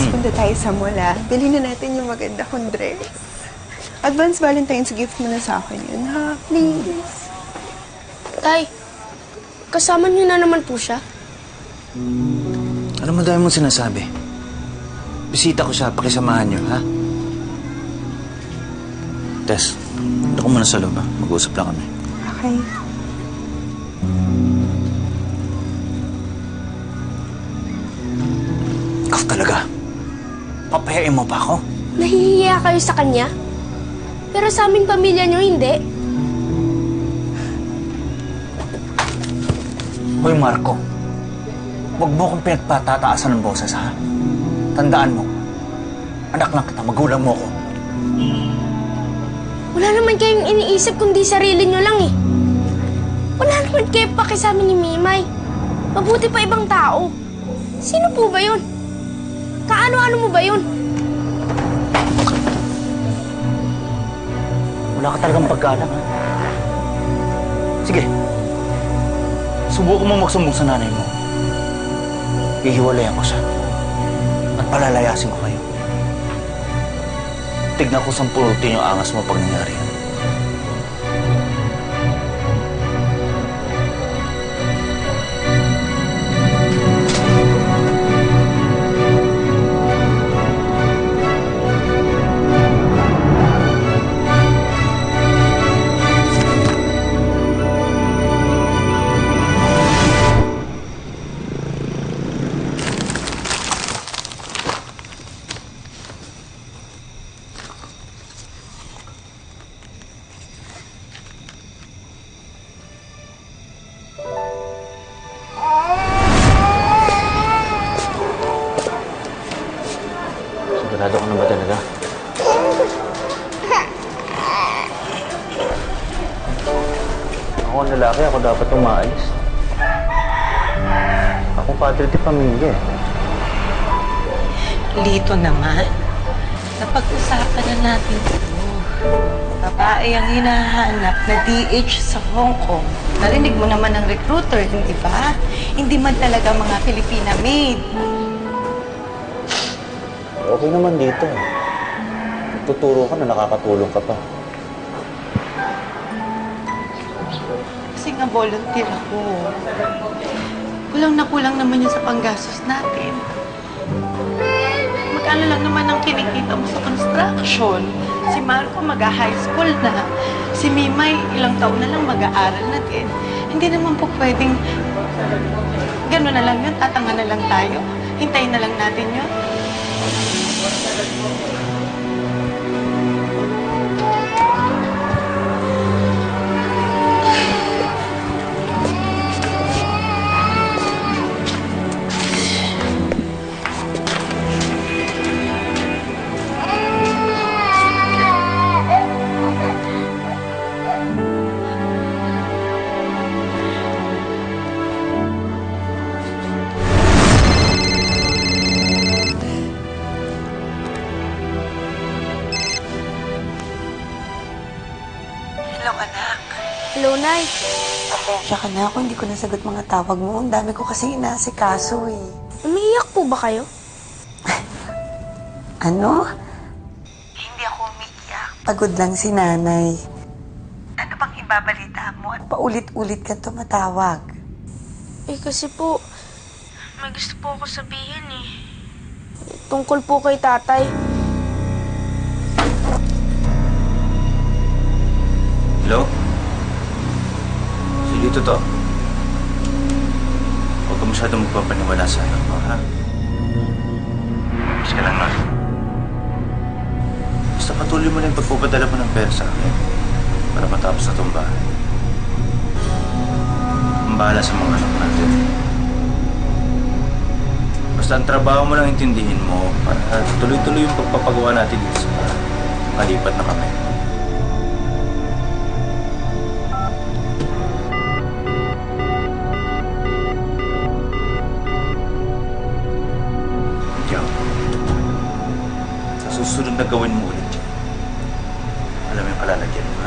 Bukas punta tayo sa mall, ah. Bilhin na natin yung maganda kong dress. Advance Valentine's gift mo na sa akin yun, ha? Please. Tay, kasama niyo na naman po siya? Ano mo dami mong sinasabi? Bisita ko siya, pakisamahan niyo, ha? Tess, ito ko muna sa loob, ha? Mag-uusap lang kami. Okay. Ikaw talaga. Papayain mo pa ako? Nahihiya kayo sa kanya? Pero sa aming pamilya niyo, hindi. Hoy, Marco. Huwag mo akong pinagpatataasan ng boses, ha? Tandaan mo, anak lang kita, magulang mo ko. Wala naman kayong iniisip kundi sarili niyo lang, eh. Wala naman kayo pakisama ni Mimay. Mabuti pa ibang tao. Sino po ba yun? Kaano-ano mo ba yun? Wala ka talagang pagkaalam, ha? Sige. Subukan mo magsumbong sa nanay mo. Hihiwalayan ko siya. At palalayasin ko kayo. Tignan ko 10 rutin yung angas mo pag nangyari yan. Sigurado ko na ba talaga? Ako ang lalaki, ako dapat umaalis. Ako padre de pamilya, eh. Lito naman. Napag-usapan na natin ito. Babae ang hinahanap na DH sa Hong Kong. Narinig mo naman ng recruiter, hindi ba? Hindi man talaga mga Filipina made. Okay naman dito. Tuturo ka na nakakatulong ka pa. Kasi nga volunteer ako. Kulang na kulang naman yun sa panggastos natin. Magkano lang naman ang kinikita mo sa construction? Si Marco mag-high school na. Si Mimay ilang taon na lang mag-aaral na din. Hindi naman po pwedeng gano'n na lang yun, tatanga na lang tayo. Hintayin na lang natin yun. Hello, anak. Hello, Nay. Pasensya ka na ako, hindi ko nasagot mga tawag mo. Ang dami ko kasi inaasikaso eh. Umiiyak po ba kayo? Ano? Hindi ako umiiyak. Pagod lang si nanay. Ano bang ibabalita mo at paulit-ulit ka tumatawag? Eh, kasi po, may gusto po ako sabihin, eh. Tungkol po kay tatay. Hello? Si Lito to. Huwag ka masyadong magpapaniwala sa anak mo, ha? Miss ka lang, Mar. Basta patuloy mo na yung pagpapadala mo ng pera sa akin para matapos na itong bahay. Ang bahala sa mga anak natin. Basta ang trabaho mo lang intindihin mo para tuloy-tuloy yung pagpapagawa natin dito sa malipat na kami. Susunod na gawin mo ulit. Alam mo yung kalalagyan mo.